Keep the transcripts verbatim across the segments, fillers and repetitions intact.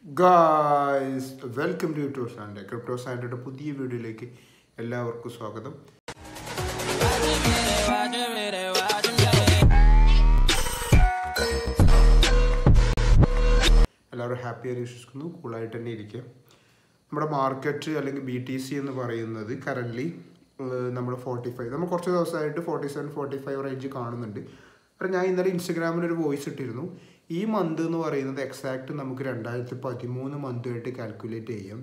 Guys, welcome to EDUCATONAL. Crypto Science പുതിയ വീഡിയോയിലേക്ക് എല്ലാവർക്കും സ്വാഗതം. എല്ലാവരും ഹാപ്പി ആയി വിശ്വസിക്കുന്നു, കൂളായിട്ട് തന്നെ ഇരിക്കുക. നമ്മുടെ മാർക്കറ്റ് അല്ലെങ്കിൽ ബി ടി സി എന്ന് പറയുന്നത് കറൻ്റ്ലി നമ്മൾ ഫോർട്ടി ഫൈവ് നമ്മൾ കുറച്ച് ദിവസമായിട്ട് forty seven forty five range കാണുന്നുണ്ട്. അപ്പം ഞാൻ ഇന്നലെ ഇൻസ്റ്റഗ്രാമിൽ ഒരു വോയിസ് ഇട്ടിരുന്നു. ഈ മന്ത് എന്ന് പറയുന്നത് എക്സാക്റ്റ് നമുക്ക് രണ്ടായിരത്തി പതിമൂന്ന് മന്തുമായിട്ട് കാൽക്കുലേറ്റ് ചെയ്യാം.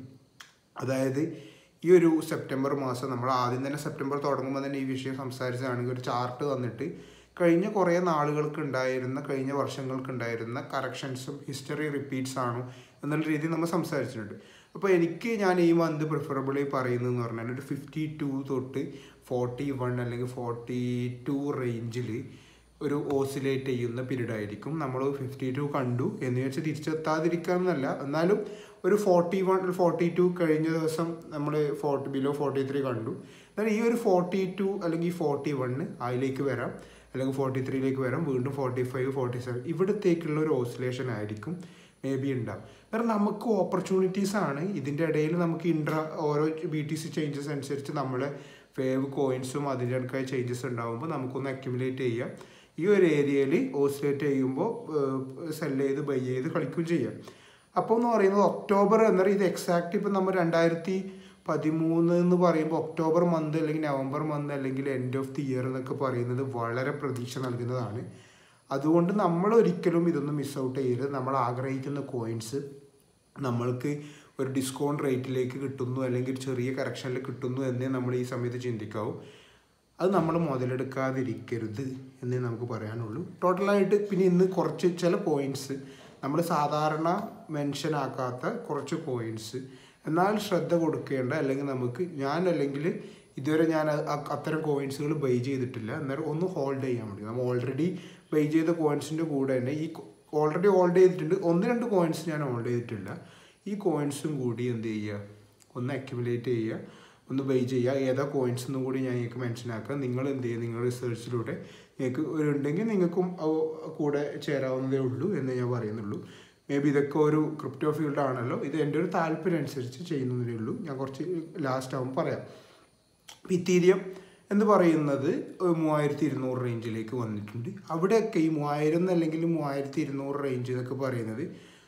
അതായത് ഈ ഒരു സെപ്റ്റംബർ മാസം നമ്മൾ ആദ്യം തന്നെ സെപ്റ്റംബർ തുടങ്ങുമ്പോൾ തന്നെ ഈ വിഷയം സംസാരിച്ചതാണെങ്കിൽ ഒരു ചാർട്ട് വന്നിട്ട് കഴിഞ്ഞ കുറേ നാളുകൾക്ക് ഉണ്ടായിരുന്ന കഴിഞ്ഞ വർഷങ്ങൾക്ക് ഉണ്ടായിരുന്ന കറക്ഷൻസും ഹിസ്റ്ററി റിപ്പീറ്റ്സ് ആണോ എന്നുള്ള രീതിയിൽ നമ്മൾ സംസാരിച്ചിട്ടുണ്ട്. അപ്പോൾ എനിക്ക് ഞാൻ ഈ മന്ത് പ്രിഫറബിളി പറയുന്നതെന്ന് പറഞ്ഞാൽ ഒരു ഫിഫ്റ്റി ടു തൊട്ട് ഫോർട്ടി വൺ അല്ലെങ്കിൽ ഫോർട്ടി ടു റേഞ്ചിൽ ഒരു ഓസിലേറ്റ് ചെയ്യുന്ന പീരീഡ് ആയിരിക്കും. നമ്മൾ ഫിഫ്റ്റി ടു കണ്ടു എന്ന് വെച്ചാൽ തിരിച്ചെത്താതിരിക്കാമെന്നല്ല, എന്നാലും ഒരു ഫോർട്ടി വൺ ഫോർട്ടി ടു കഴിഞ്ഞ ദിവസം നമ്മൾ ഫോർട്ടി ബിലോ ഫോർട്ടി ത്രീ കണ്ടു. എന്നാൽ ഈ ഒരു ഫോർട്ടി ടു അല്ലെങ്കിൽ ഫോർട്ടി വണ്ണ് അതിലേക്ക് വരാം, അല്ലെങ്കിൽ ഫോർട്ടി ത്രീയിലേക്ക് വരാം, വീണ്ടും ഫോർട്ടി ഫൈവ് ഫോർട്ടി സെവൻ ഇവിടത്തേക്കുള്ള ഒരു ഓസിലേഷൻ ആയിരിക്കും മേ ബി ഉണ്ടാവും. കാരണം നമുക്ക് ഓപ്പർച്യൂണിറ്റീസ് ആണ് ഇതിൻ്റെ ഇടയിൽ. നമുക്ക് ഇൻട്ര ഓരോ ബി ടി സി ചേഞ്ചസ് അനുസരിച്ച് നമ്മളെ വേവ് കോയിൻസും അതിൻ്റെ ഇടയ്ക്കായ ചേഞ്ചസ് ഉണ്ടാകുമ്പോൾ നമുക്കൊന്ന് അക്യുമുലേറ്റ് ചെയ്യാം. ഈ ഒരു ഏരിയയിൽ ഓസിലേറ്റ് ചെയ്യുമ്പോൾ സെല് ചെയ്ത് ബൈ ചെയ്ത് കളിക്കുകയും ചെയ്യാം. അപ്പോൾ എന്ന് പറയുന്നത് ഒക്ടോബർ എന്നറിയാം, ഇത് എക്സാക്റ്റ് ഇപ്പം നമ്മൾ രണ്ടായിരത്തി പതിമൂന്ന് എന്ന് പറയുമ്പോൾ ഒക്ടോബർ മന്ത് അല്ലെങ്കിൽ നവംബർ മന്ത് അല്ലെങ്കിൽ എൻഡ് ഓഫ് ദി ഇയർ എന്നൊക്കെ പറയുന്നത് വളരെ പ്രതീക്ഷ നൽകുന്നതാണ്. അതുകൊണ്ട് നമ്മൾ ഒരിക്കലും ഇതൊന്നും മിസ് ഔട്ട് ചെയ്യരുത്. നമ്മൾ ആഗ്രഹിക്കുന്ന കോയിൻസ് നമ്മൾക്ക് ഒരു ഡിസ്കൗണ്ട് റേറ്റിലേക്ക് കിട്ടുന്നു അല്ലെങ്കിൽ ചെറിയ കറക്ഷനിൽ കിട്ടുന്നു എന്നേ നമ്മൾ ഈ സമയത്ത് ചിന്തിക്കാവൂ. അത് നമ്മൾ മുതലെടുക്കാതിരിക്കരുത് എന്നേ നമുക്ക് പറയാനുള്ളൂ. ടോട്ടലായിട്ട് പിന്നെ ഇന്ന് കുറച്ച് ചില കോയിൻസ് നമ്മൾ സാധാരണ മെൻഷൻ ആക്കാത്ത കുറച്ച് കോയിൻസ് എന്നാൽ ശ്രദ്ധ കൊടുക്കേണ്ട, അല്ലെങ്കിൽ നമുക്ക് ഞാൻ അല്ലെങ്കിൽ ഇതുവരെ ഞാൻ അത്തരം കോയിൻസുകൾ ബൈ ചെയ്തിട്ടില്ല, എന്നാൽ ഒന്ന് ഹോൾഡ് ചെയ്യാൻ വേണ്ടി നമ്മൾ ഓൾറെഡി ബൈ ചെയ്ത കോയിൻസിൻ്റെ കൂടെ തന്നെ ഈ ഓൾറെഡി ഹോൾഡ് ചെയ്തിട്ടുണ്ട്. ഒന്ന് രണ്ട് കോയിൻസ് ഞാൻ ഹോൾഡ് ചെയ്തിട്ടില്ല. ഈ കോയിൻസും കൂടി എന്ത് ചെയ്യുക, ഒന്ന് അക്യുമുലേറ്റ് ചെയ്യുക, ഒന്ന് ബൈ ചെയ്യുക. ഏതാ കോയിൻസ് എന്നും കൂടി ഞാൻ നിങ്ങൾക്ക് മെൻഷൻ ആക്കുക. നിങ്ങൾ എന്ത് ചെയ്യുക, നിങ്ങളുടെ റിസർച്ചിലൂടെ നിങ്ങൾക്ക് ഒരു ഉണ്ടെങ്കിൽ നിങ്ങൾക്കും കൂടെ ചേരാവുന്നതേ ഉള്ളൂ എന്ന് ഞാൻ പറയുന്നുള്ളൂ. മേ ബി ഇതൊക്കെ ഒരു ക്രിപ്റ്റോ ഫീൽഡ് ആണല്ലോ, ഇത് എൻ്റെ ഒരു താല്പര്യം അനുസരിച്ച് ചെയ്യുന്നതേ ഉള്ളൂ. ഞാൻ കുറച്ച് ലാസ്റ്റ് ആകുമ്പോൾ പറയാം. ഇത്തീരിയം എന്ന് പറയുന്നത് മൂവായിരത്തി ഇരുന്നൂറ് റേഞ്ചിലേക്ക് വന്നിട്ടുണ്ട്. അവിടെയൊക്കെ ഈ മൂവായിരം അല്ലെങ്കിൽ മൂവായിരത്തി ഇരുന്നൂറ് റേഞ്ച് എന്നൊക്കെ പറയുന്നത്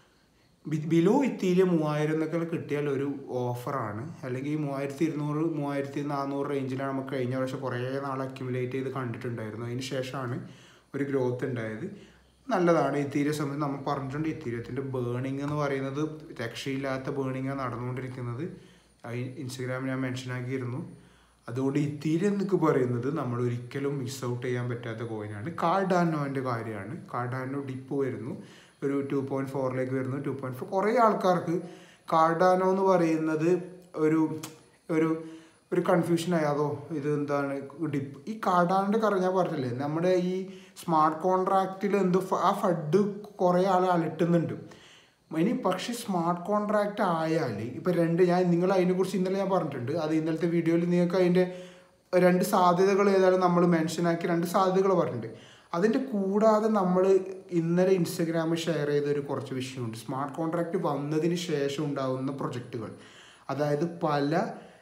ബിലോ ഇത്തീരിയം മൂവായിരം എന്നൊക്കെ കിട്ടിയാൽ ഒരു ഓഫറാണ്. അല്ലെങ്കിൽ ഈ മൂവായിരത്തി ഇരുന്നൂറ് മൂവായിരത്തി നാനൂറ് റേഞ്ചിലാണ് നമുക്ക് കഴിഞ്ഞ വർഷം കുറേ നാൾ അക്യുമുലേറ്റ് ചെയ്ത് കണ്ടിട്ടുണ്ടായിരുന്നു. അതിന് ശേഷമാണ് ഒരു ഗ്രോത്ത് ഉണ്ടായത്. നല്ലതാണ്. ഇത്തീരിയ സമയത്ത് നമ്മൾ പറഞ്ഞിട്ടുണ്ട്, ഇത്തീര്യത്തിൻ്റെ ബേണിംഗ് എന്ന് പറയുന്നത് രക്ഷയില്ലാത്ത ബേണിംഗാണ് നടന്നുകൊണ്ടിരിക്കുന്നത്. ഇൻസ്റ്റഗ്രാമിൽ ഞാൻ മെൻഷൻ ആക്കിയിരുന്നു. അതുകൊണ്ട് ഇത്തീരിയം എന്നൊക്കെ പറയുന്നത് നമ്മൾ ഒരിക്കലും മിസ് ഔട്ട് ചെയ്യാൻ പറ്റാത്ത കോയിനാണ്. കാർഡാനോൻ്റെ കാര്യമാണ്. കാർഡാനോ ഡിപ്പ് വരുന്നു, ഒരു ടു പോയിൻറ്റ് ഫോറിലേക്ക് വരുന്നു. ടു പോയിൻറ്റ് ഫോർ കുറേ ആൾക്കാർക്ക് കാർഡാനോ എന്ന് പറയുന്നത് ഒരു ഒരു ഒരു കൺഫ്യൂഷൻ ആയതോ ഇത് എന്താണ് ഡിപ്പ്. ഈ കാർഡാനോൻ്റെ കാര്യം ഞാൻ പറഞ്ഞില്ലേ, നമ്മുടെ ഈ സ്മാർട്ട് കോൺട്രാക്റ്റിൽ എന്തോ ആ ഫഡ് കുറേ ആൾ അലട്ടുന്നുണ്ട്. ഇനി പക്ഷേ സ്മാർട്ട് കോൺട്രാക്റ്റ് ആയാൽ ഇപ്പം രണ്ട് ഞാൻ നിങ്ങൾ അതിനെക്കുറിച്ച് ഇന്നലെ ഞാൻ പറഞ്ഞിട്ടുണ്ട്. അത് ഇന്നലത്തെ വീഡിയോയിൽ നിങ്ങൾക്ക് അതിൻ്റെ രണ്ട് സാധ്യതകൾ ഏതായാലും നമ്മൾ മെൻഷനാക്കി രണ്ട് സാധ്യതകൾ പറഞ്ഞിട്ടുണ്ട്. അതിൻ്റെ കൂടാതെ നമ്മൾ ഇന്നലെ ഇൻസ്റ്റഗ്രാമിൽ ഷെയർ ചെയ്തൊരു കുറച്ച് വിഷയമുണ്ട്. സ്മാർട്ട് കോൺട്രാക്റ്റ് വന്നതിന് ശേഷം ഉണ്ടാകുന്ന പ്രൊജക്റ്റുകൾ, അതായത് പല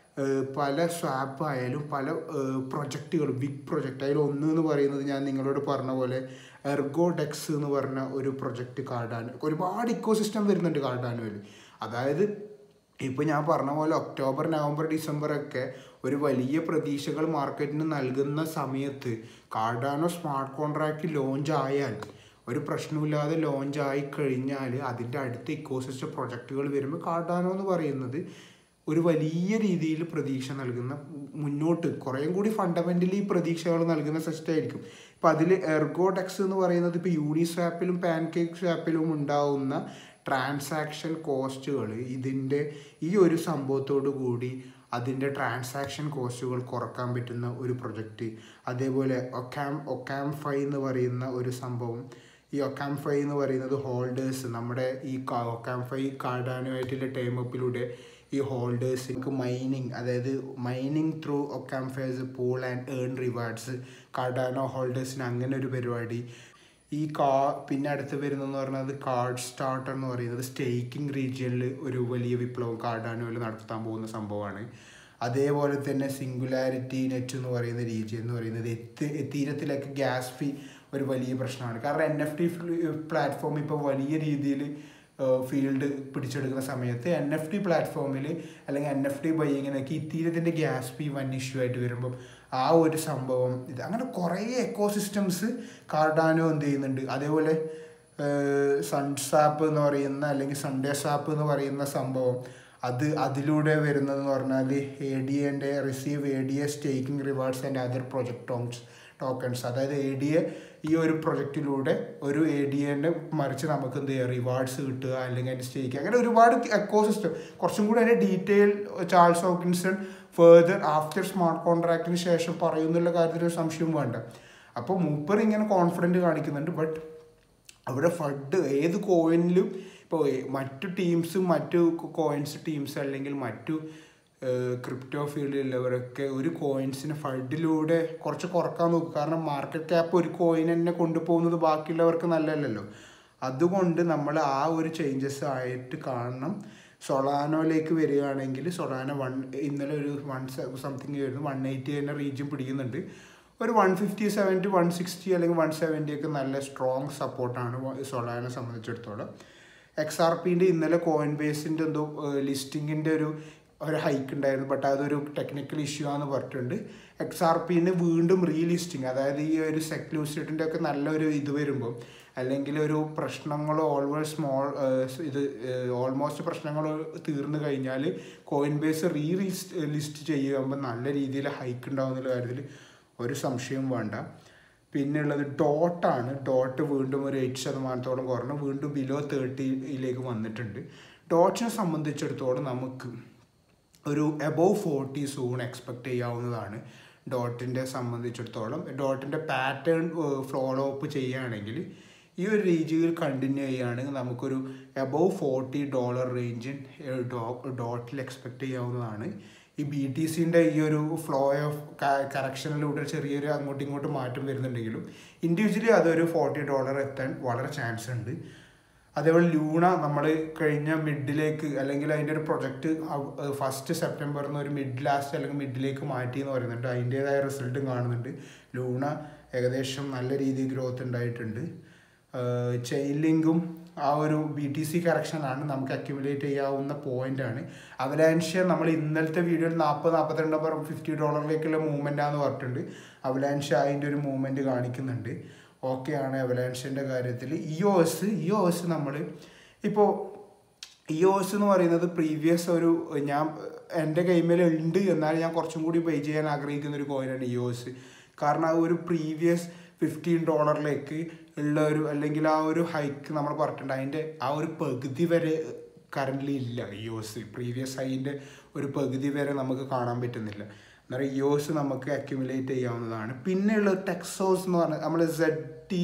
പല സ്വാപ്പ് ആയാലും പല പ്രൊജക്റ്റുകൾ, ബിഗ് പ്രൊജക്റ്റ്. അതിൽ ഒന്ന് എന്ന് പറയുന്നത് ഞാൻ നിങ്ങളോട് പറഞ്ഞ പോലെ എർഗോഡെക്സ് എന്ന് പറഞ്ഞ ഒരു പ്രൊജക്റ്റ് കാർഡാനോ, ഒരുപാട് ഇക്കോ സിസ്റ്റം വരുന്നുണ്ട് കാർഡാനോയിൽ. അതായത് ഇപ്പോൾ ഞാൻ പറഞ്ഞ പോലെ ഒക്ടോബർ നവംബർ ഡിസംബർ ഒക്കെ ഒരു വലിയ പ്രതീക്ഷകൾ മാർക്കറ്റിന് നൽകുന്ന സമയത്ത് കാർഡാനോ സ്മാർട്ട് കോൺട്രാക്റ്റ് ലോഞ്ച് ആയാൽ, ഒരു പ്രശ്നമില്ലാതെ ലോഞ്ച് ആയി കഴിഞ്ഞാൽ അതിൻ്റെ അടുത്ത ഇക്കോസിസ്റ്റം പ്രൊജക്റ്റുകൾ വരുമ്പോൾ കാർഡാനോ എന്ന് പറയുന്നത് ഒരു വലിയ രീതിയിൽ പ്രതീക്ഷ നൽകുന്ന, മുന്നോട്ട് കുറേയും കൂടി ഫണ്ടമെൻ്റലി പ്രതീക്ഷകൾ നൽകുന്ന സിസ്റ്റം ആയിരിക്കും. ഇപ്പോൾ അതിൽ എർഗോഡെക്സ് എന്ന് പറയുന്നത് ഇപ്പോൾ യൂണിസ്വാപ്പിലും പാൻകേക്ക് സ്വാപ്പിലും ഉണ്ടാവുന്ന ട്രാൻസാക്ഷൻ കോസ്റ്റുകൾ ഇതിൻ്റെ ഈ ഒരു സംഭവത്തോടു കൂടി അതിൻ്റെ ട്രാൻസാക്ഷൻ കോസ്റ്റുകൾ കുറക്കാൻ പറ്റുന്ന ഒരു പ്രൊജക്റ്റ്. അതേപോലെ ഒക്കാം ഒക്കാം ഫൈ എന്ന് പറയുന്ന ഒരു സംഭവം. ഈ ഒക്കാം ഫൈ എന്ന് പറയുന്നത് ഹോൾഡേഴ്സ്, നമ്മുടെ ഈ ഒക്കാം ഫൈ കാർഡാനുമായിട്ടുള്ള ടൈം അപ്പിലൂടെ ഈ ഹോൾഡേഴ്സിന് മൈനിങ്, അതായത് mining through Occam fi's pool and earn rewards Cardano ഹോൾഡേഴ്സിന് അങ്ങനെ ഒരു പരിപാടി. ഈ കാ പിന്നെ അടുത്ത് വരുന്നതെന്ന് പറഞ്ഞത് കാർഡ് സ്റ്റാർട്ടർ എന്ന് പറയുന്നത് സ്റ്റേക്കിംഗ് റീജിയനിൽ ഒരു വലിയ വിപ്ലവം കാർഡാനോയിൽ നടത്താൻ പോകുന്ന സംഭവമാണ്. അതേപോലെ തന്നെ സിംഗുലാരിറ്റി നെറ്റ് എന്ന് പറയുന്ന റീജിയൻ എന്ന് പറയുന്നത് എത്ത് എത്തീരത്തിലേക്ക് ഗ്യാസ് ഫീ ഒരു വലിയ പ്രശ്നമാണ്. കാരണം എൻ എഫ് ടി പ്ലാറ്റ്ഫോം ഇപ്പോൾ വലിയ രീതിയിൽ ഫീൽഡ് പിടിച്ചെടുക്കുന്ന സമയത്ത് എൻ എഫ് ടി പ്ലാറ്റ്ഫോമിൽ അല്ലെങ്കിൽ എൻ എഫ് ടി ബൈയിങ്ങിനൊക്കെ ഇത്തീരത്തിൻ്റെ ഗ്യാസ് ഫീ വൻ ഇഷ്യൂ ആയിട്ട് വരുമ്പം ആ ഒരു സംഭവം ഇത് അങ്ങനെ കുറേ എക്കോ സിസ്റ്റംസ് കാർഡാനോ എന്ത് ചെയ്യുന്നുണ്ട്. അതേപോലെ സൺസാപ്പ് എന്ന് പറയുന്ന അല്ലെങ്കിൽ സൺഡേ സാപ്പ് എന്ന് പറയുന്ന സംഭവം അത് അതിലൂടെ വരുന്നതെന്ന് പറഞ്ഞാൽ എ ഡി എൻ്റെ receive A D A staking rewards and other project ടോൺസ് ടോക്കൺസ്. അതായത് എ ഡി എ ഈ ഒരു പ്രൊജക്റ്റിലൂടെ ഒരു എ ഡി എൻ്റെ മറിച്ച് നമുക്ക് എന്ത് ചെയ്യുക റിവാർഡ്സ് കിട്ടുക അല്ലെങ്കിൽ അതിൻ്റെ സ്റ്റേക്ക് അങ്ങനെ ഒരുപാട് എക്കോ സിസ്റ്റം കുറച്ചും കൂടി അതിൻ്റെ detail Charles Hoskinson further after smart കോൺട്രാക്റ്റിന് ശേഷം പറയുന്നുള്ള കാര്യത്തിൽ ഒരു സംശയവും വേണ്ട. അപ്പോൾ മൂപ്പർ ഇങ്ങനെ കോൺഫിഡൻറ്റ് കാണിക്കുന്നുണ്ട്. ബട്ട് അവിടെ ഫണ്ട് ഏത് കോയിനിലും ഇപ്പോൾ മറ്റു ടീംസ് മറ്റു കോയിൻസ് ടീംസ് അല്ലെങ്കിൽ മറ്റു ക്രിപ്റ്റോ ഫീൽഡിലുള്ളവരൊക്കെ ഒരു കോയിൻസിന് ഫണ്ടിലൂടെ കുറച്ച് കുറക്കാൻ നോക്കും. കാരണം മാർക്കറ്റ് ക്യാപ്പ് ഒരു കോയിൻ തന്നെ കൊണ്ടുപോകുന്നത് ബാക്കിയുള്ളവർക്ക് നല്ലതല്ലല്ലോ. അതുകൊണ്ട് നമ്മൾ ആ ഒരു ചേഞ്ചസ് ആയിട്ട് കാണണം. സൊളാനോയിലേക്ക് വരികയാണെങ്കിൽ സൊളാനോ വൺ ഇന്നലെ ഒരു വൺ സംതിങ് വരുന്നു വൺ എയ്റ്റി തന്നെ റീജിയൻ പിടിക്കുന്നുണ്ട്. ഒരു one fifty seventy one sixty അല്ലെങ്കിൽ വൺ സെവൻറ്റി ഒക്കെ നല്ല സ്ട്രോങ് സപ്പോർട്ടാണ് സൊളാനെ സംബന്ധിച്ചിടത്തോളം. എക്സ് ആർ പിൻ്റെ ഇന്നലെ കോയിൻ ബേസിൻ്റെ എന്തോ ലിസ്റ്റിങ്ങിൻ്റെ ഒരു ഒരു ഹൈക്ക് ഉണ്ടായിരുന്നു. ബട്ട് അതൊരു ടെക്നിക്കൽ ഇഷ്യൂ ആണെന്ന് പറഞ്ഞിട്ടുണ്ട്. എക്സ് ആർ പിന് വീണ്ടും റീലിസ്റ്റിങ് അതായത് ഈ ഒരു സെക്ലൂസിറ്റിൻ്റെ ഒക്കെ നല്ലൊരു ഇത് വരുമ്പോൾ അല്ലെങ്കിൽ ഒരു പ്രശ്നങ്ങളോ ഓൾവേസ് സ്മോൾ ഇത് ഓൾമോസ്റ്റ് പ്രശ്നങ്ങൾ തീർന്നു കഴിഞ്ഞാൽ Coinbase relist list ചെയ്യുമ്പോൾ നല്ല രീതിയിൽ ഹൈക്ക് ഉണ്ടാകുന്നുള്ള കാര്യത്തിൽ ഒരു സംശയവും വേണ്ട. പിന്നെ ഉള്ളത് ഡോട്ടാണ്. ഡോട്ട് വീണ്ടും ഒരു എയ്റ്റ് ശതമാനത്തോളം കുറഞ്ഞു വീണ്ടും ബിലോ തേർട്ടിയിലേക്ക് വന്നിട്ടുണ്ട്. ഡോട്ടിനെ സംബന്ധിച്ചിടത്തോളം നമുക്ക് ഒരു എബോവ് ഫോർട്ടി സൂൺ എക്സ്പെക്റ്റ് ചെയ്യാവുന്നതാണ്. ഡോട്ടിൻ്റെ സംബന്ധിച്ചിടത്തോളം ഡോട്ടിൻ്റെ പാറ്റേൺ ഫോളോ അപ്പ് ചെയ്യുകയാണെങ്കിൽ ഈ ഒരു രീതിയിൽ കണ്ടിന്യൂ ചെയ്യുകയാണെങ്കിൽ നമുക്കൊരു എബോവ് ഫോർട്ടി ഡോളർ റേഞ്ചിൻ ഡോ ഡോട്ടിൽ എക്സ്പെക്റ്റ് ചെയ്യാവുന്നതാണ്. ഈ ബി ടി സിൻ്റെ ഈ ഒരു ഫ്ലോ ഓഫ് കറക്ഷനിലൂടെ ചെറിയൊരു അങ്ങോട്ടും ഇങ്ങോട്ടും മാറ്റം വരുന്നുണ്ടെങ്കിലും ഇൻഡിവിജ്വലി അതൊരു ഫോർട്ടി ഡോളർ എത്താൻ വളരെ ചാൻസ് ഉണ്ട്. അതേപോലെ ലൂണ നമ്മൾ കഴിഞ്ഞ മിഡിലേക്ക് അല്ലെങ്കിൽ അതിൻ്റെ ഒരു പ്രൊജക്റ്റ് ഫസ്റ്റ് സെപ്റ്റംബറിൽ നിന്ന് ഒരു മിഡ് ലാസ്റ്റ് അല്ലെങ്കിൽ മിഡിലേക്ക് മാറ്റി എന്ന് പറയുന്നുണ്ട്. അതിൻ്റേതായ റിസൾട്ടും കാണുന്നുണ്ട്. ലൂണ ഏകദേശം നല്ല രീതിയിൽ ഗ്രോത്ത് ഉണ്ടായിട്ടുണ്ട്. ചെയിൻ ലിങ്കും ആ ഒരു ബി ടി സി കറക്ഷനാണ് നമുക്ക് അക്യുമുലേറ്റ് ചെയ്യാവുന്ന പോയിൻ്റാണ്. അവലാൻഷ്യ നമ്മൾ ഇന്നലത്തെ വീഡിയോയിൽ നാൽപ്പത് നാൽപ്പത്തിരണ്ട് പറ ഫിഫ്റ്റി ഡോളറിലേക്കുള്ള മൂവ്മെൻറ്റാന്ന് പറഞ്ഞിട്ടുണ്ട്. അവലാൻഷ്യ അതിൻ്റെ ഒരു മൂവ്മെൻറ്റ് കാണിക്കുന്നുണ്ട്. ഓക്കെയാണ് അവലാൻഷ്യൻ്റെ കാര്യത്തിൽ. E O S E O S നമ്മൾ ഇപ്പോൾ ഇ ഒ എസ് എന്ന് പറയുന്നത് പ്രീവിയസ് ഒരു ഞാൻ എൻ്റെ കൈമേൽ ഉണ്ട് എന്നാൽ ഞാൻ കുറച്ചും കൂടി പേ ചെയ്യാൻ ആഗ്രഹിക്കുന്ന ഒരു കോയിനാണ് ഇ ഒ എസ്. കാരണം ആ ഒരു പ്രീവിയസ് ഫിഫ്റ്റീൻ ഡോളറിലേക്ക് ഉള്ള ഒരു അല്ലെങ്കിൽ ആ ഒരു ഹൈക്ക് നമ്മൾ പറഞ്ഞിട്ടുണ്ട് അതിൻ്റെ ആ ഒരു പകുതി വരെ കറൻ്റ്ലി ഇല്ല. ഇ ഒ എസ് പ്രീവിയസ് ഹൈൻ്റെ ഒരു പകുതി വരെ നമുക്ക് കാണാൻ പറ്റുന്നില്ല. എന്നാൽ ഇ ഒ എസ് നമുക്ക് അക്യുമുലേറ്റ് ചെയ്യാവുന്നതാണ്. പിന്നെയുള്ള ടെക്സോസ് എന്ന് പറഞ്ഞാൽ നമ്മൾ സെഡ് ടി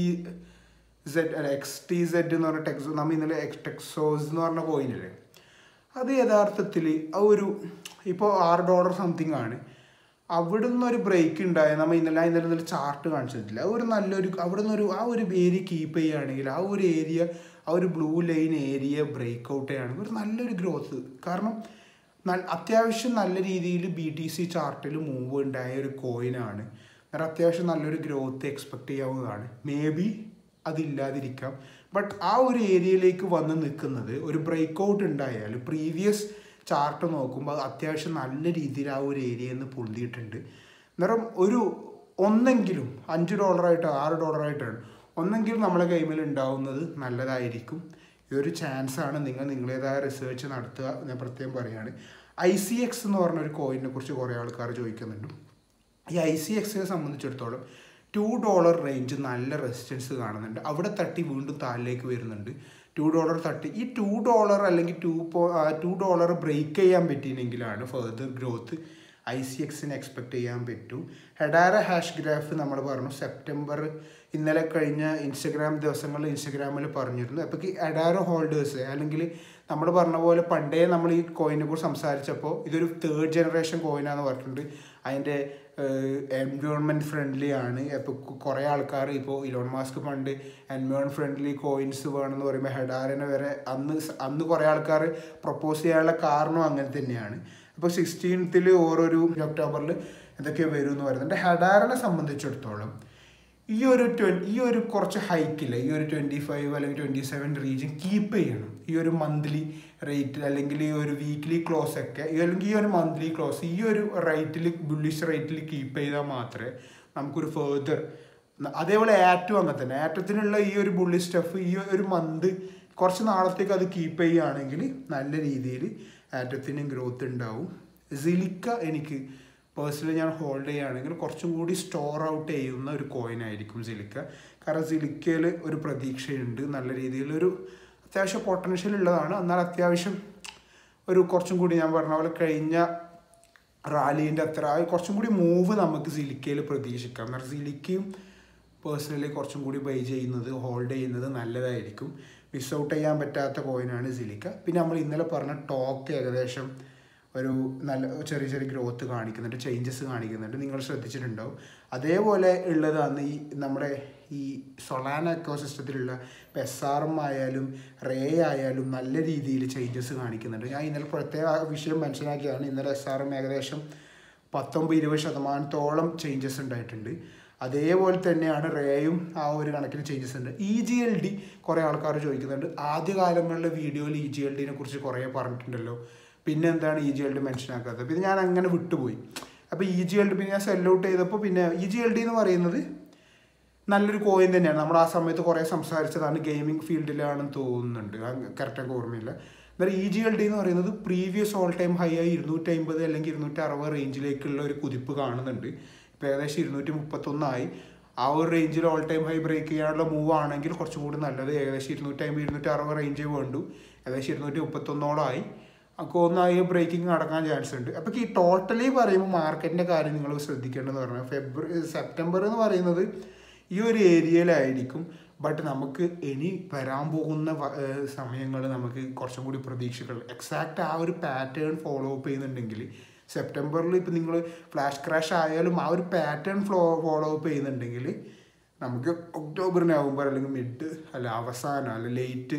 സെഡ് അല്ല എക്സ് ടി സെഡ് എന്ന് പറഞ്ഞ ടെക്സോ നമ്മൾ ഇന്നലെ ടെക്സോസ് എന്ന് പറഞ്ഞ കോയിനില്ലേ അത് യഥാർത്ഥത്തിൽ ആ ഒരു ഇപ്പോൾ ആറ് ഡോളർ സംതിങ് ആണ്. അവിടെ നിന്നൊരു ബ്രേക്ക് ഉണ്ടായ നമ്മൾ ഇന്നലെ ഇന്നലെ ഇന്നലെ ചാർട്ട് കാണിച്ചിട്ടില്ല. ഒരു നല്ലൊരു അവിടെ നിന്നൊരു ആ ഒരു ഏരിയ കീപ്പ് ചെയ്യുകയാണെങ്കിൽ ആ ഒരു ഏരിയ ആ ഒരു blue line area break out ചെയ്യുകയാണെങ്കിൽ ഒരു നല്ലൊരു ഗ്രോത്ത്. കാരണം അത്യാവശ്യം നല്ല രീതിയിൽ ബി ടി സി ചാർട്ടിൽ മൂവ് ഉണ്ടായ ഒരു കോയിനാണ്. കാരണം അത്യാവശ്യം നല്ലൊരു ഗ്രോത്ത് എക്സ്പെക്റ്റ് ചെയ്യാവുന്നതാണ്. മേ ബി അതില്ലാതിരിക്കാം. ബട്ട് ആ ഒരു ഏരിയയിലേക്ക് വന്ന് നിൽക്കുന്നത് ഒരു ബ്രേക്ക് ഔട്ട് ഉണ്ടായാൽ പ്രീവിയസ് ചാർട്ട് നോക്കുമ്പോൾ അത്യാവശ്യം നല്ല രീതിയിൽ ആ ഒരു ഏരിയയിൽ നിന്ന് പൊന്തിയിട്ടുണ്ട്. അന്നേരം ഒരു ഒന്നെങ്കിലും അഞ്ച് ഡോളറായിട്ട് ആറ് ഡോളറായിട്ടാണ് ഒന്നെങ്കിലും നമ്മളെ കൈമേൽ ഉണ്ടാവുന്നത് നല്ലതായിരിക്കും. ഇതൊരു ചാൻസാണ്. നിങ്ങൾ നിങ്ങളേതായ റിസർച്ച് നടത്തുക. ഞാൻ പ്രത്യേകം പറയുകയാണ്. ഐ സി എക്സ് എന്ന് പറഞ്ഞൊരു കോയിനെ കുറിച്ച് കുറേ ആൾക്കാർ ചോദിക്കുന്നുണ്ട്. ഈ ഐ സി എക്സിനെ സംബന്ധിച്ചിടത്തോളം ടു ഡോളർ റേഞ്ച് നല്ല റെസിസ്റ്റൻസ് കാണുന്നുണ്ട്. അവിടെ തട്ടി വീണ്ടും താഴേക്ക് വരുന്നുണ്ട്. ടു ഡോളർ തട്ടി ഈ ടു ഡോളർ അല്ലെങ്കിൽ ടു പോ ടു ഡോളർ ബ്രേക്ക് ചെയ്യാൻ പറ്റിയെങ്കിലാണ് ഫർദർ ഗ്രോത്ത് ഐ സി എക്സിന് എക്സ്പെക്റ്റ് ചെയ്യാൻ പറ്റൂ. ഹെഡാര ഹാഷ് ഗ്രാഫ് നമ്മൾ പറഞ്ഞു സെപ്റ്റംബർ ഇന്നലെ കഴിഞ്ഞ ഇൻസ്റ്റഗ്രാം ദിവസങ്ങളിൽ ഇൻസ്റ്റഗ്രാമിൽ പറഞ്ഞിരുന്നു. അപ്പോൾ ഈ ഹെഡാര ഹോൾഡേഴ്സ് അല്ലെങ്കിൽ നമ്മൾ പറഞ്ഞ പോലെ പണ്ടേ നമ്മൾ ഈ കോയിനെ കുറിച്ച് സംസാരിച്ചപ്പോൾ ഇതൊരു തേർഡ് ജനറേഷൻ കോയിനാന്ന് പറഞ്ഞിട്ടുണ്ട്. അതിൻ്റെ എൻവയോൺമെൻറ്റ് ഫ്രണ്ട്ലി ആണ്. ഇപ്പോൾ കുറേ ആൾക്കാർ ഇപ്പോൾ ഇലോൺ മാസ്ക് പണ്ട് എൻവയോൺമെൻറ്റ് ഫ്രണ്ട്ലി കോയിൻസ് വേണമെന്ന് പറയുമ്പോൾ ഹെഡാറിനെ വരെ അന്ന് അന്ന് കുറേ ആൾക്കാർ പ്രപ്പോസ് ചെയ്യാനുള്ള കാരണം അങ്ങനെ തന്നെയാണ്. അപ്പോൾ സിക്സ്റ്റീൻത്തിൽ ഓരോരു ഒക്ടോബറിൽ എന്തൊക്കെയോ വരും എന്ന് പറയുന്നുണ്ട്. ഹെഡാറിനെ സംബന്ധിച്ചിടത്തോളം ഈ ഒരു ട്വ ഈ ഒരു കുറച്ച് ഹൈക്കില്ല, ഈ ഒരു ട്വൻറ്റി ഫൈവ് അല്ലെങ്കിൽ ട്വൻറ്റി സെവൻ റീജിയൻ കീപ്പ് ചെയ്യണം. ഈ ഒരു മന്ത്ലി റേറ്റ് അല്ലെങ്കിൽ ഈ ഒരു വീക്ക്ലി ക്ലോസ് ഒക്കെ അല്ലെങ്കിൽ ഈ ഒരു മന്ത്ലി ക്ലോസ് ഈ ഒരു റേറ്റിൽ ബുള്ളിഷ് റേറ്റിൽ കീപ്പ് ചെയ്താൽ മാത്രമേ നമുക്കൊരു ഫേർദർ, അതേപോലെ ആറ്റവും അങ്ങനെ തന്നെ, ആറ്റത്തിനുള്ള ഈ ഒരു ബുള്ളിഷ് സ്റ്റഫ് ഈ ഒരു മന്ത് കുറച്ച് നാളത്തേക്ക് അത് കീപ്പ് ചെയ്യുകയാണെങ്കിൽ നല്ല രീതിയിൽ ആറ്റത്തിനും ഗ്രോത്ത് ഉണ്ടാവും. സിലിക്ക എനിക്ക് പേഴ്സണലി ഞാൻ ഹോൾഡ് ചെയ്യുകയാണെങ്കിൽ കുറച്ചും കൂടി സ്റ്റോർ ഔട്ട് ചെയ്യുന്ന ഒരു കോയിനായിരിക്കും സിലിക്ക. കാരണം സിലിക്കയിൽ ഒരു പ്രതീക്ഷയുണ്ട്, നല്ല രീതിയിലൊരു അത്യാവശ്യം പൊട്ടൻഷ്യൽ ഉള്ളതാണ്. എന്നാൽ അത്യാവശ്യം ഒരു കുറച്ചും കൂടി ഞാൻ പറഞ്ഞ പോലെ കഴിഞ്ഞ റാലീൻ്റെ അത്ര കുറച്ചും കൂടി മൂവ് നമുക്ക് സിലിക്കയിൽ പ്രതീക്ഷിക്കാം. എന്നാൽ സിലിക്കയും പേഴ്സണലി കുറച്ചും കൂടി ബൈ ചെയ്യുന്നത് ഹോൾഡ് ചെയ്യുന്നത് നല്ലതായിരിക്കും. മിസ് ഔട്ട് ചെയ്യാൻ പറ്റാത്ത കോയിനാണ് സിലിക്ക. പിന്നെ നമ്മൾ ഇന്നലെ പറഞ്ഞ ടോക്ക് ഏകദേശം ഒരു നല്ല ചെറിയ ചെറിയ ഗ്രോത്ത് കാണിക്കുന്നുണ്ട്, ചേഞ്ചസ് കാണിക്കുന്നുണ്ട്, നിങ്ങൾ ശ്രദ്ധിച്ചിട്ടുണ്ടാവും. അതേപോലെ ഉള്ളതാണ് ഈ നമ്മുടെ ഈ സൊളാന എക്കോസിസ്റ്റത്തിലുള്ള ഇപ്പോൾ എസ് ആർ എം ആയാലും റേ ആയാലും നല്ല രീതിയിൽ ചേഞ്ചസ് കാണിക്കുന്നുണ്ട്. ഞാൻ ഇന്നലെ പ്രത്യേക വിഷയം മനസ്സിലാക്കിയതാണ്. ഇന്നലെ എസ് ആർ എം ഏകദേശം പത്തൊമ്പത് ഇരുപത് ശതമാനത്തോളം ചേഞ്ചസ് ഉണ്ടായിട്ടുണ്ട്. അതേപോലെ തന്നെയാണ് റേയും ആ ഒരു കണക്കിന് ചേഞ്ചസ് ഉണ്ട്. ഇ ജി എൽ ഡി കുറേ ആൾക്കാർ ചോദിക്കുന്നുണ്ട്. ആദ്യകാലങ്ങളിലെ വീഡിയോയിൽ ഇ ജി എൽ ഡിനെ കുറിച്ച് കുറേ പറഞ്ഞിട്ടുണ്ടല്ലോ, പിന്നെ എന്താണ് E G L D mention ആക്കാത്തത്? പിന്നെ ഞാൻ അങ്ങനെ വിട്ടുപോയി. അപ്പോൾ ഇ ജി എൽ ഡി പിന്നെ ഞാൻ സെൽ ഔട്ട് ചെയ്തപ്പോൾ പിന്നെ ഇ ജി എൽ ഡി എന്ന് പറയുന്നത് നല്ലൊരു കോയിൻ തന്നെയാണ്. നമ്മൾ ആ സമയത്ത് കുറേ സംസാരിച്ചതാണ്, ഗെയിമിംഗ് ഫീൽഡിലാണെന്ന് തോന്നുന്നുണ്ട്, കറക്റ്റായിട്ട് ഓർമ്മയില്ല. എന്നാൽ ഇ ജി എൽ ഡി എന്ന് പറയുന്നത് പ്രീവിയസ് ഓൾ ടൈം ഹൈ ആയി ഇരുന്നൂറ്റി അമ്പത് അല്ലെങ്കിൽ ഇരുന്നൂറ്റി അറുപത് റേഞ്ചിലേക്കുള്ള ഒരു കുതിപ്പ് കാണുന്നുണ്ട്. ഇപ്പോൾ ഏകദേശം ഇരുന്നൂറ്റി മുപ്പത്തൊന്നായി. ആ ഒരു റേഞ്ചിൽ ഓൾ ടൈം ഹൈ ബ്രേക്ക് ചെയ്യാനുള്ള മൂവ് ആണെങ്കിൽ കുറച്ചും കൂടി നല്ലത്. ഏകദേശം ഇരുന്നൂറ്റി അമ്പത് ഇരുന്നൂറ്റി അറുപത് റേഞ്ചേ വേണ്ടു. ഏകദേശം ഇരുന്നൂറ്റി മുപ്പത്തൊന്നോളമായി. അപ്പോൾ ഒന്നായി ബ്രേക്കിംഗ് നടക്കാൻ ചാൻസ് ഉണ്ട്. അപ്പോൾ ഈ ടോട്ടലി പറയുമ്പോൾ മാർക്കറ്റിൻ്റെ കാര്യം നിങ്ങൾ ശ്രദ്ധിക്കേണ്ടതെന്ന് പറഞ്ഞാൽ ഫെബ്രുവരി സെപ്റ്റംബർ എന്ന് പറയുന്നത് ഈ ഒരു ഏരിയയിലായിരിക്കും. ബട്ട് നമുക്ക് ഇനി വരാൻ പോകുന്ന സമയങ്ങൾ നമുക്ക് കുറച്ചും കൂടി പ്രതീക്ഷകൾ എക്സാക്റ്റ് ആ ഒരു പാറ്റേൺ ഫോളോ അപ്പ് ചെയ്യുന്നുണ്ടെങ്കിൽ സെപ്റ്റംബറിൽ ഇപ്പോൾ നിങ്ങൾ ഫ്ലാഷ് ക്രാഷ് ആയാലും ആ ഒരു പാറ്റേൺ ഫ്ലോ ഫോളോ അപ്പ് ചെയ്യുന്നുണ്ടെങ്കിൽ നമുക്ക് ഒക്ടോബർ നവംബർ അല്ലെങ്കിൽ മിഡ് അല്ല അവസാനം അല്ല ലേറ്റ്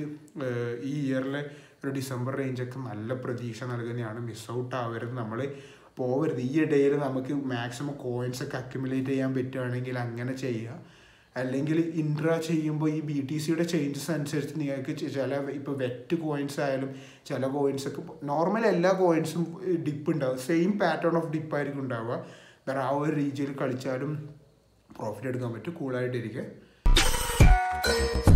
ഈ ഇയറിലെ ഒരു ഡിസംബർ റേഞ്ചൊക്കെ നല്ല പ്രതീക്ഷ നൽകുന്നതാണ്. മിസ് ഔട്ട് ആവരുത്, നമ്മൾ പോവരുത്. ഈ ഇടയിൽ നമുക്ക് മാക്സിമം കോയിൻസ് ഒക്കെ അക്യുമുലേറ്റ് ചെയ്യാൻ പറ്റുകയാണെങ്കിൽ അങ്ങനെ ചെയ്യുക. അല്ലെങ്കിൽ ഇൻട്രാ ചെയ്യുമ്പോൾ ഈ ബി ടി സിയുടെ ചേഞ്ചസ് അനുസരിച്ച് നിങ്ങൾക്ക് ചില ഇപ്പോൾ വെറ്റ് കോയിൻസ് ആയാലും ചില കോയിൻസൊക്കെ നോർമൽ എല്ലാ കോയിൻസും ഡിപ്പ് ഉണ്ടാവും, സെയിം പാറ്റേൺ ഓഫ് ഡിപ്പായിരിക്കും ഉണ്ടാവുക. വേറെ ആ ഒരു രീതിയിൽ കളിച്ചാലും പ്രോഫിറ്റ് എടുക്കാൻ പറ്റും. കൂളായിട്ടിരിക്കുക.